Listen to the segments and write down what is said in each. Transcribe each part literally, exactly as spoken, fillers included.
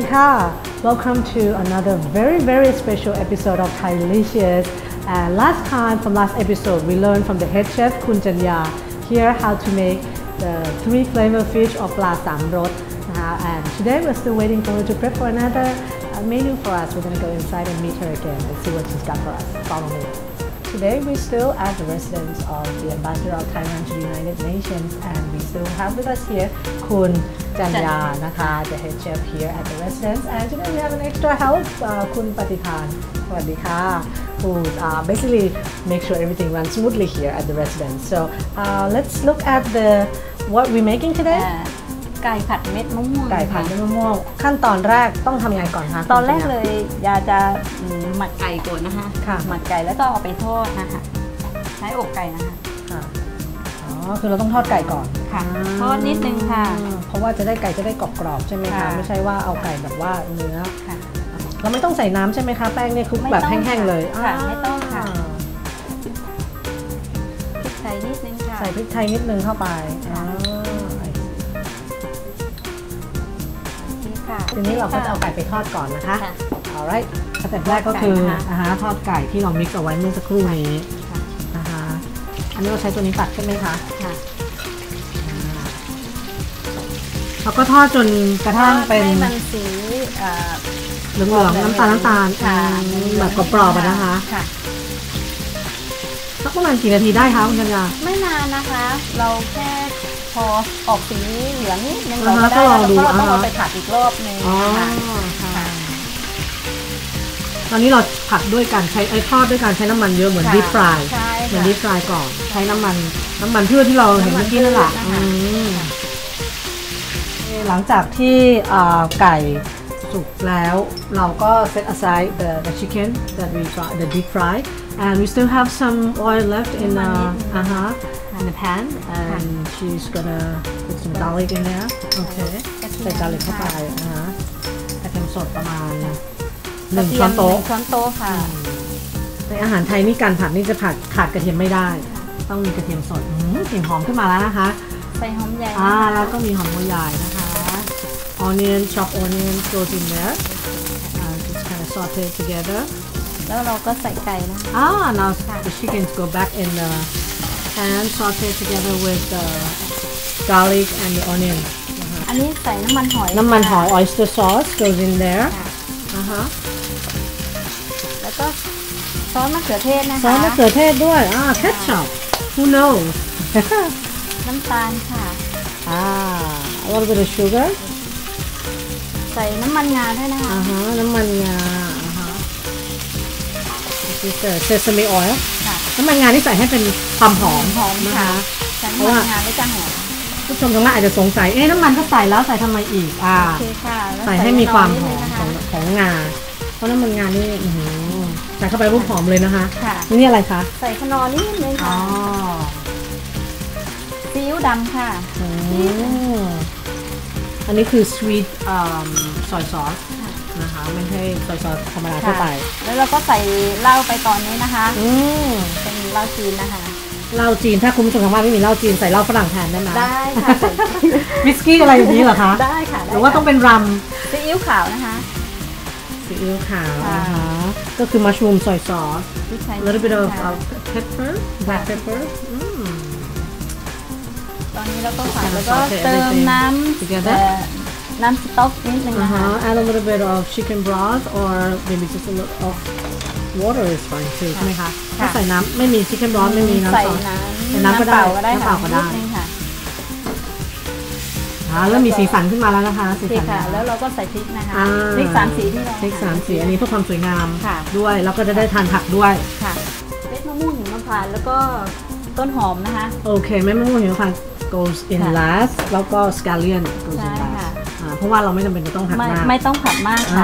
ค่ะ Welcome to another very very special episode of Thai Delicious. And last time from last episode we learned from the head chef Kun Chanya here how to make the three flavor fish of ปลาสามรสนะคะ and today we're still waiting for her to prep for another uh, menu for us. We're gonna go inside and meet her again and see what she's got for us. Follow me. Today we're still at the residence of the ambassador of Thailand to the United Nations, and we still have with us here Kun Chanyaนะคะ the head chef here at the residence. And today we have an extra help, uh, Kun Patithan. สวัสดีค่ะ who uh, basically make sure everything runs smoothly here at the residence. So uh, let's look at the what we're making today. ไก่ผัดเม็ดมะม่วงไก่ผัดเม็ดมะม่วงขั้นตอนแรกต้องทำยังไงก่อนคะตอนแรกเลยยาจะหมักไก่ก่อนนะคะค่ะหมักไก่แล้วก็เอาไปทอดนะคะใช้อกไก่นะคะค่ะอ๋อคือเราต้องทอดไก่ก่อนค่ะทอดนิดนึงค่ะเพราะว่าจะได้ไก่จะได้กรอบๆใช่ไหมคะค่ะไม่ใช่ว่าเอาไก่แบบว่าเนื้อค่ะเราไม่ต้องใส่น้ำใช่ไหมคะแป้งเนี่ยคลุกแบบแห้งๆเลยค่ะไม่ต้องค่ะพริกไทยนิดนึงค่ะใส่พริกไทยนิดนึงเข้าไปทีนี้เราก็จะเอาไก่ไปทอดก่อนนะคะ alright สเต็ปแรกก็คือนะคะทอดไก่ที่เรามิกซ์เอาไว้เมื่อสักครู่นี้นะคะอันนี้เราใช้ตัวนี้ตัดใช่ไหมคะค่ะเราก็ทอดจนกระทั่งเป็นมันสีเหลืองๆน้ำตาลน้ำตาลแบบกรอบๆนะคะสักประมาณกี่นาทีได้คะคุณกัญญาไม่นานนะคะ เราแค่พอออกสีเหลืองนิดนึงเราก็ได้แล้วก็เราต้องเอาไปผัดอีกรอบนึงค่ะตอนนี้เราผัดด้วยการใช้ไอ้ทอดด้วยการใช้น้ำมันเยอะเหมือนดีฟรายเหมือนดีฟรายก่อนใช้น้ำมันน้ำมันพืชที่เราเห็นเมื่อกี้นั่นแหละหลังจากที่ไก่สุกแล้วเราก็ set aside the the chicken that we got the deep fry and we still have some oil left in the uh huh in the pan and she's gonna put some garlic in there โอเคใส่ garlic เข้าไปนะฮะกระเทียมสดประมาณหนึ่งช้อนโต๊ะช้อนโต๊ะค่ะในอาหารไทยนี่การผัดนี่จะผัดขาดกระเทียมไม่ได้ต้องมีกระเทียมสดกลิ่นหอมขึ้นมาแล้วนะคะใส่หอมใหญ่อ่าแล้วก็มีหอมหัวใหญ่นะคะ onion chopped onion goes in there and just kind of saute together แล้วเราก็ใส่ไก่นะอ่า now the chickens go back in the pan saute together with the garlic and the onion อันนี้ใส่น้ำมันหอยน้ำมันหอย oyster sauce goes in there อ่าฮะแล้วก็ซอสมะเขือเทศนะคะซอสมะเขือเทศด้วยอ่า ketchup who knows น้ำตาลค่ะอ่า a little bit of sugar ใส่น้ำมันงาด้วยนะคะอ่าฮะน้ำมันงาอ่าฮะ this is sesame oil น้ำมันงาที่ใส่ให้เป็นความหอมหอมนะคะใส่น้ำมันงาแล้วจะหอมผู้ชมทางบ้านอาจจะสงสัยเอ๊ะน้ำมันก็ใส่แล้วใส่ทำไมอีกอ่าใส่ให้มีความหอมของของงาเพราะน้ำมันงานี่ใส่เข้าไปรูปหอมเลยนะคะนี่อะไรคะใส่ขนอนิดนึงค่ะซีอิ๊วดำค่ะอันนี้คือ sweet soy sauce นะคะไม่ใช่ soy sauce ธรรมดาทั่วไปแล้วเราก็ใส่เหล้าไปตอนนี้นะคะเป็นเหล้าจีนนะคะเหล้าจีนถ้าคุณผู้ชมทางบ้านไม่มีเหล้าจีนใส่เหล้าฝรั่งแทนได้ไหมได้ค่ะวิสกี้อะไรอย่างนี้เหรอคะได้ค่ะหรือว่าต้องเป็นรัมซีอิ๊วขาวนะคะซีอิ๊วขาวนะคะก็คือ mushroom soy sauce a little bit of pepper black pepper ตอนนี้เราก็ใส่แล้วก็เติมน้ำน้ำสต๊อกนิดนึงนะคะ add a little bit of chicken broth or maybe just a little of water is fine too ใช่ไหมคะถ้าใส่น้ำไม่มี chicken broth ไม่มีน้ำซอสใส่น้ำก็ได้น้ำเปล่าก็ได้อ่าเริ่มมีสีสันขึ้นมาแล้วนะคะสีสันค่ะแล้วเราก็ใส่พริกนะคะพริกสามสีที่เราพริกสามสีอันนี้เพื่อความสวยงามด้วยแล้วก็จะได้ทานผักด้วยค่ะเม็ดมะม่วงหิมพานต์แล้วก็ต้นหอมนะคะโอเคเม็ดมะม่วงหิมพานต์ goes in last แล้วก็ scallion goes in last เพราะว่าเราไม่จำเป็นจะต้องผัดมากไม่ต้องผัดมากค่ะ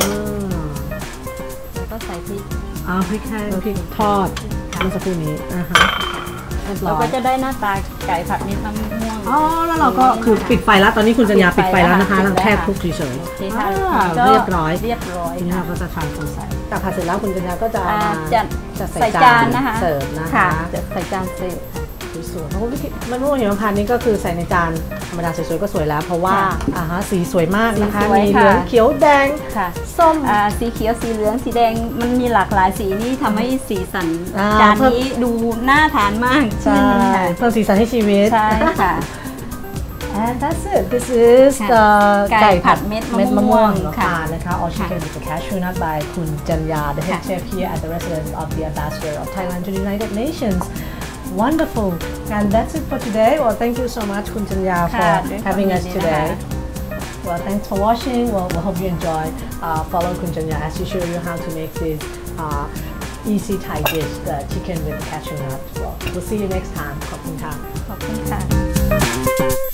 แล้วก็ใส่พริกอ่าพริกแห้งพริกทอดเมื่อสักครู่นี้อ่าฮะเราก็จะได้หน้าตาไก่ผัดเม็ดมะม่วงอ๋อแล้วเราก็คือปิดไฟแล้วตอนนี้คุณจัญญาปิดไฟแล้วนะคะเราแค่คลุกเฉยๆเรียบร้อยเรียบร้อยทีนี้เราก็จะทานคนใส่แต่ผัดเสร็จแล้วคุณจัญญาก็จะจะใส่จานนะคะเสิร์ฟนะคะจะใส่จานเสิร์ฟสสวยๆเพราะว่ามะม่วงหิมพานต์นี่ก็คือใส่ในจานธรรมดาสวยๆก็สวยแล้วเพราะว่าอ่าฮะสีสวยมากนะคะมีเหลืองเขียวแดงส้มสีเขียวสีเหลืองสีแดงมันมีหลากหลายสีนี่ทำให้สีสันจานนี้ดูน่าทานมากใช่เพิ่มสีสันให้ชีวิตใช่ค่ะ and that's it this is the ไก่ผัดเม็ดมะม่วงค่ะนะคะ all chicken with the cashew nut by คุณจันยา the head chef here at the residence of the ambassador of Thailand to the United Nations wonderful and that's it for today well thank you so much คุณจันยา for having us today well thanks for watching well we hope you enjoy uh, follow คุณจันยาas she show you how to make this uh, easy Thai dish the chicken with cashew nut well we'll see you next time ขอบคุณค่ะขอบคุณค่ะ